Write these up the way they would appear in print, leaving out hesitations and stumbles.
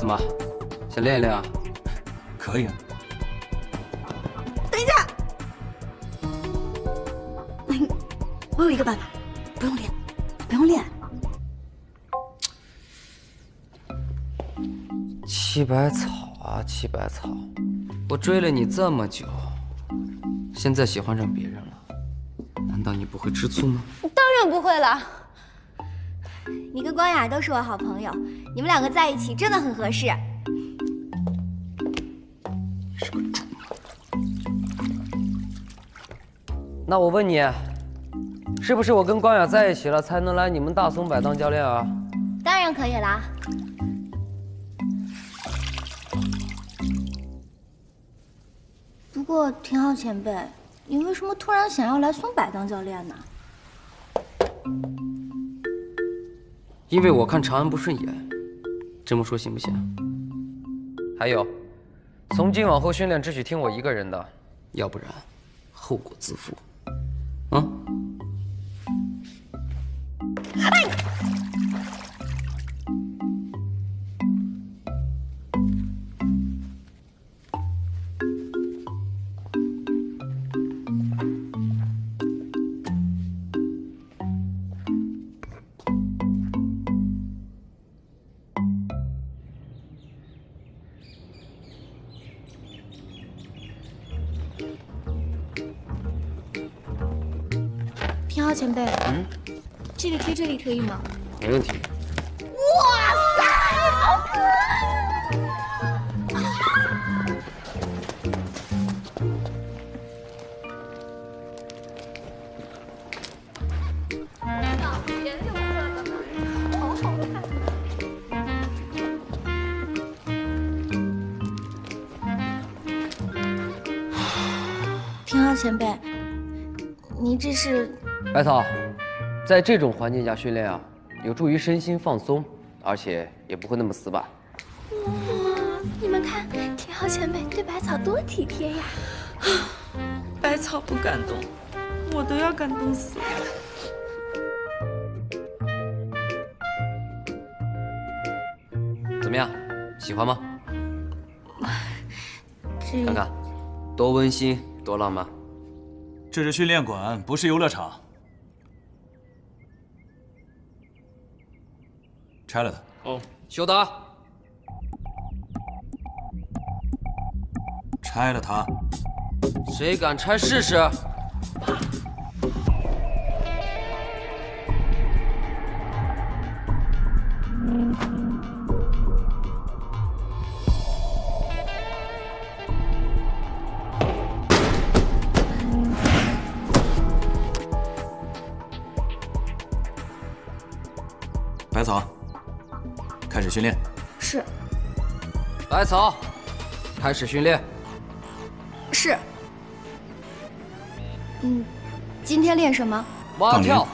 怎么，想练一练啊？ 可以啊。 等一下，我有一个办法，不用练，不用练。 七百草啊，七百草，我追了你这么久，现在喜欢上别人了，难道你不会吃醋吗？ 当然不会了。你跟光雅都是我好朋友，你们两个在一起真的很合适。 是个猪。那我问你，是不是我跟光雅在一起了，才能来你们大松柏当教练啊？ 当然可以啦。不过田浩前辈，你为什么突然想要来松柏当教练呢？ 因为我看长安不顺眼，这么说行不行？还有，从今往后训练只许听我一个人的，要不然后果自负。嗯。 田浩前辈，这个贴这里可以吗？ 没问题。 哇塞，好可爱！颜六色的，好好看。田浩前辈，您这是？ 百草，在这种环境下训练啊，有助于身心放松，而且也不会那么死板。 你们看，田浩前辈对百草多体贴呀！ 百草不感动，我都要感动死了。 怎么样，喜欢吗？ 这看看，多温馨，多浪漫。 这是训练馆，不是游乐场。拆了它。 哦，修打。 拆了它。 谁敢拆试试？ 百草，开始训练。 是。 百草，开始训练。 是。今天练什么？ 蛙跳。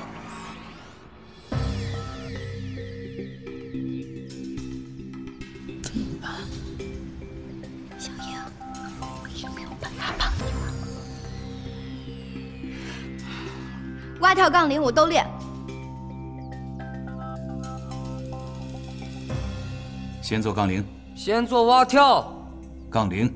小英，我有没有办法帮你吗？蛙跳、杠铃我都练。 先做杠铃。 先做蛙跳。 杠铃。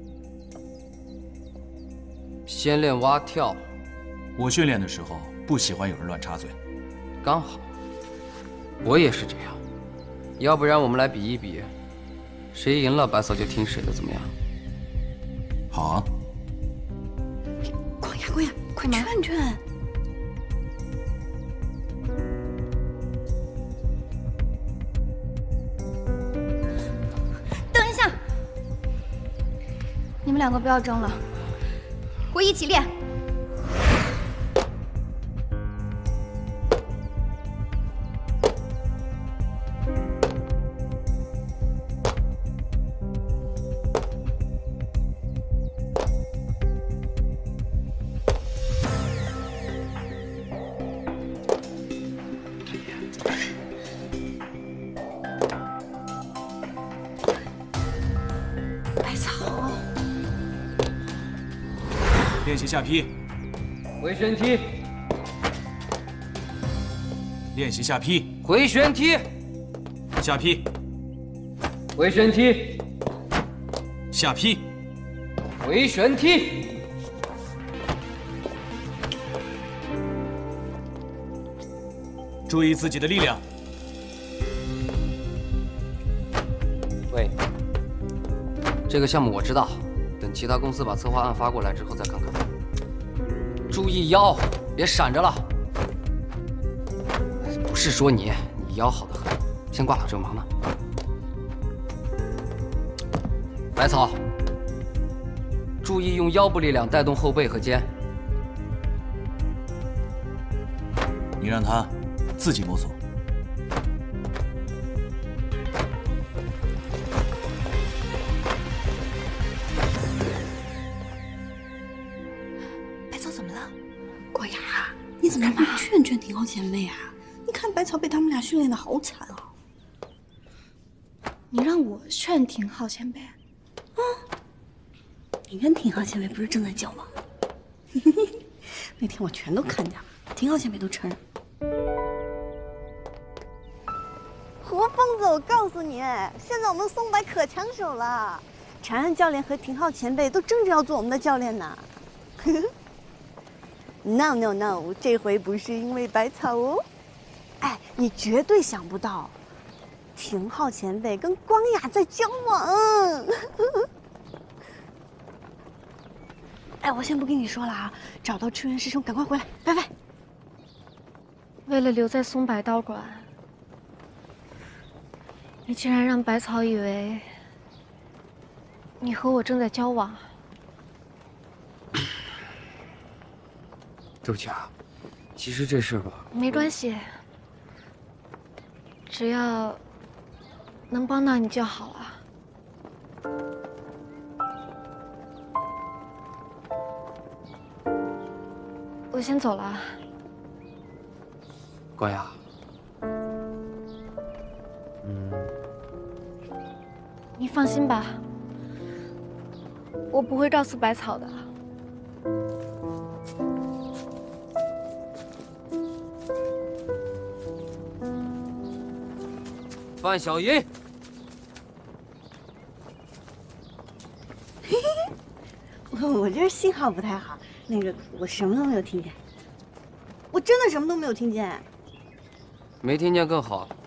先练蛙跳。 我训练的时候不喜欢有人乱插嘴。 刚好，我也是这样。要不然我们来比一比，谁赢了，百草就听谁的，怎么样？ 好啊。 光雅，光雅，快劝劝。等一下，你们两个不要争了，我一起练。 练习下劈， 回旋踢， 练习下劈， 回旋踢， 下劈， 回旋踢， 下劈， 回旋踢。 注意自己的力量。 喂，这个项目我知道，等其他公司把策划案发过来之后再看看。注意腰，别闪着了。不是说你腰好得很，先挂了，这有忙呢。百草，注意用腰部力量带动后背和肩。 你让他自己摸索。 百草怎么了？郭雅，你怎么不劝劝廷浩前辈啊？你看百草被他们俩训练的好惨啊！ 你让我劝廷浩前辈？ 你跟廷浩前辈不是正在交往吗？那天我全都看见了，廷浩前辈都承认。 胡疯子，我告诉你，现在我们松柏可抢手了，长安教练和廷浩前辈都争着要做我们的教练呢。No， 这回不是因为百草哦。哎，你绝对想不到，廷浩前辈跟光雅在交往。哎，我先不跟你说了啊，找到支援师兄，赶快回来，拜拜。 为了留在松柏道馆，你竟然让百草以为你和我正在交往。 对不起啊，其实这事吧， 没关系，只要能帮到你就好了。我先走了。 关雅， 你放心吧，我不会告诉百草的。 范小银， 我这信号不太好，那个我什么都没有听见，我真的什么都没有听见。 没听见更好，